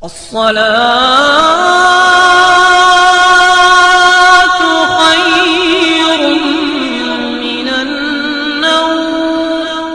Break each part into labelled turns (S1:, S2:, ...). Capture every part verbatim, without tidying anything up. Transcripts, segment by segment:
S1: الصلاة خير من النوم۔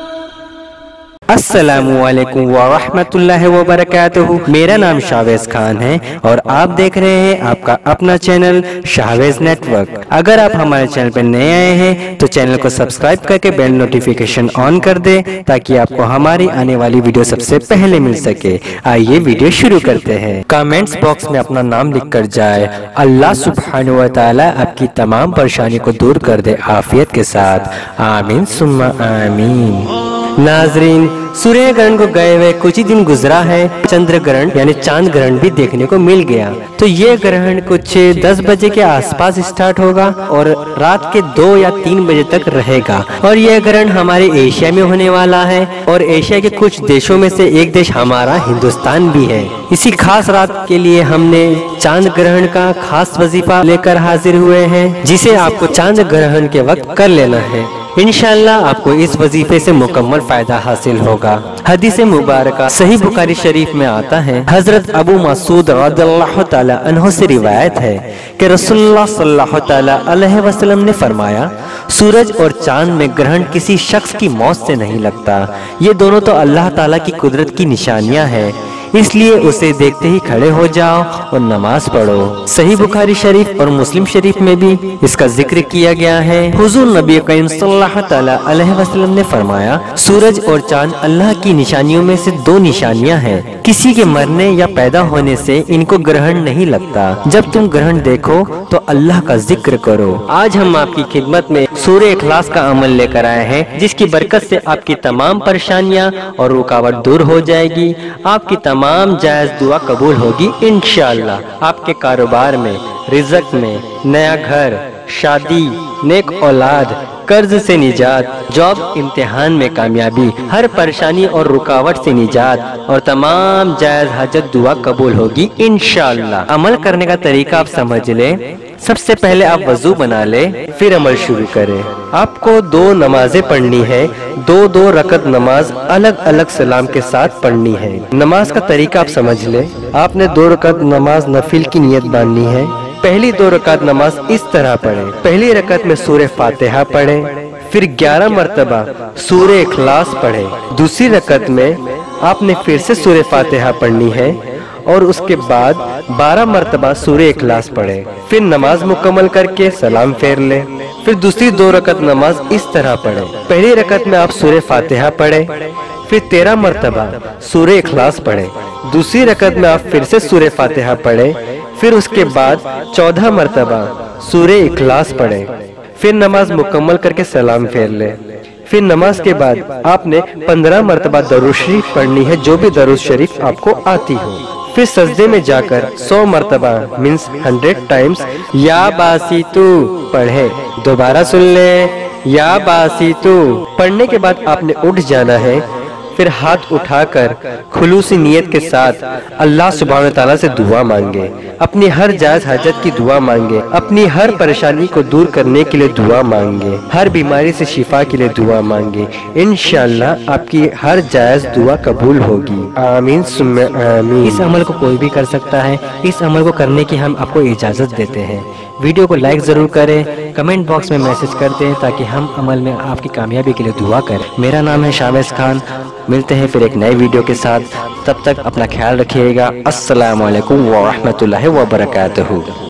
S2: السلام علیکم ورحمۃ اللہ وبرکاتہ۔ میرا نام شاویز خان ہے اور آپ دیکھ رہے ہیں آپ کا اپنا چینل شاویز نیٹ ورک۔ اگر آپ ہمارے چینل پر نئے آئے ہیں تو چینل کو سبسکرائب کر کے بیل نوٹیفیکیشن آن کر دیں تاکہ آپ کو ہماری آنے والی ویڈیو سب سے پہلے مل سکے۔ آئیے ویڈیو شروع کرتے ہیں۔ کامنٹس باکس میں اپنا نام لکھ کر جائے۔ اللہ سبحانہ و تعالی آپ کی تمام پریشانی کو دور کر دے عافیت کے ساتھ، آمین ثم آمین۔ ناظرین، سوریہ گرہن کو گئے ہوئے کچھ ہی دن گزرا ہے، چندر گرہن یعنی چاند گرہن بھی دیکھنے کو مل گیا۔ تو یہ گرہن کچھ دس بجے کے آس پاس اسٹارٹ ہوگا اور رات کے دو یا تین بجے تک رہے گا، اور یہ گرہن ہمارے ایشیا میں ہونے والا ہے، اور ایشیا کے کچھ دیشوں میں سے ایک دیش ہمارا ہندوستان بھی ہے۔ اسی خاص رات کے لیے ہم نے چاند گرہن کا خاص وظیفہ لے کر حاضر ہوئے ہیں، جسے آپ کو چاند گرہن کے وقت کر لینا ہے۔ انشاءاللہ آپ کو اس وظیفے سے مکمل فائدہ حاصل ہوگا۔ حدیث مبارکہ صحیح بخاری شریف میں آتا ہے، حضرت ابو مسعود رضی اللہ تعالی عنہ سے روایت ہے کہ رسول اللہ صلی اللہ تعالی علیہ وسلم نے فرمایا، سورج اور چاند میں گرہن کسی شخص کی موت سے نہیں لگتا، یہ دونوں تو اللہ تعالی کی قدرت کی نشانیاں ہیں، اس لیے اسے دیکھتے ہی کھڑے ہو جاؤ اور نماز پڑھو۔ صحیح بخاری شریف اور مسلم شریف میں بھی اس کا ذکر کیا گیا ہے۔ حضور نبی کریم صلی اللہ تعالی علیہ وسلم نے فرمایا، سورج اور چاند اللہ کی نشانیوں میں سے دو نشانیاں ہیں، کسی کے مرنے یا پیدا ہونے سے ان کو گرہن نہیں لگتا۔ جب تم گرہن دیکھو تو اللہ کا ذکر کرو۔ آج ہم آپ کی خدمت میں سورہ اخلاص کا عمل لے کر آئے ہیں، جس کی برکت سے آپ کی تمام پریشانیاں اور رکاوٹ دور ہو جائے گی، آپ کی تمام جائز دعا قبول ہوگی انشاءاللہ۔ آپ کے کاروبار میں، رزق میں، نیا گھر، شادی، نیک اولاد، قرض سے نجات، جاب امتحان میں کامیابی، ہر پریشانی اور رکاوٹ سے نجات اور تمام جائز حاجت دعا قبول ہوگی انشاءاللہ۔ عمل کرنے کا طریقہ آپ سمجھ لیں۔ سب سے پہلے آپ وضو بنا لیں، پھر عمل شروع کریں۔ آپ کو دو نمازیں پڑھنی ہے، دو دو رکعت نماز الگ الگ سلام کے ساتھ پڑھنی ہے۔ نماز کا طریقہ آپ سمجھ لیں۔ آپ نے دو رکعت نماز نفل کی نیت باندھنی ہے۔ پہلی دو رکعت نماز اس طرح پڑھیں، پہلی رکعت میں سورہ فاتحہ پڑھیں، پھر گیارہ مرتبہ سورہ اخلاص پڑھیں۔ دوسری رکعت میں آپ نے پھر سے سورہ فاتحہ پڑھنی ہے اور اس کے بعد بارہ مرتبہ سورہ اخلاص پڑھیں، پھر نماز مکمل کر کے سلام پھیر لیں۔ پھر دوسری دو رکعت نماز اس طرح پڑھیں، پہلی رکعت میں آپ سورہ فاتحہ پڑھیں، پھر تیرہ مرتبہ سورہ اخلاص پڑھیں، دوسری رکعت میں آپ پھر سے سورہ فاتحہ پڑھیں، پھر اس کے بعد چودہ مرتبہ سورہ اخلاص پڑھیں، پھر نماز مکمل کر کے سلام پھیر لیں۔ پھر نماز کے بعد آپ نے پندرہ مرتبہ درود شریف پڑھنی ہے، جو بھی درود شریف آپ کو آتی ہو۔ پھر سجدے میں جا کر سو مرتبہ مینس ہنڈریڈ ٹائمز یا باسیتو پڑھیں۔ دوبارہ سن لیں، یا باسیتو پڑھنے کے بعد آپ نے اٹھ جانا ہے، پھر ہاتھ اٹھا کر خلوص نیت کے ساتھ اللہ سبحانہ تعالیٰ سے دعا مانگے، اپنی ہر جائز حاجت کی دعا مانگے، اپنی ہر پریشانی کو دور کرنے کے لیے دعا مانگے، ہر بیماری سے شفا کے لیے دعا مانگے، انشاءاللہ آپ کی ہر جائز دعا قبول ہوگی، آمین ثم آمین۔ اس عمل کو کوئی بھی کر سکتا ہے، اس عمل کو کرنے کی ہم آپ کو اجازت دیتے ہیں۔ ویڈیو کو لائک ضرور کریں، کمنٹ باکس میں میسج کر دیں تاکہ ہم عمل میں آپ کی کامیابی کے لیے دعا کریں۔ میرا نام ہے شاویز خان، ملتے ہیں پھر ایک نئے ویڈیو کے ساتھ، تب تک اپنا خیال رکھیے گا۔ السلام علیکم ورحمۃ اللہ وبرکاتہ۔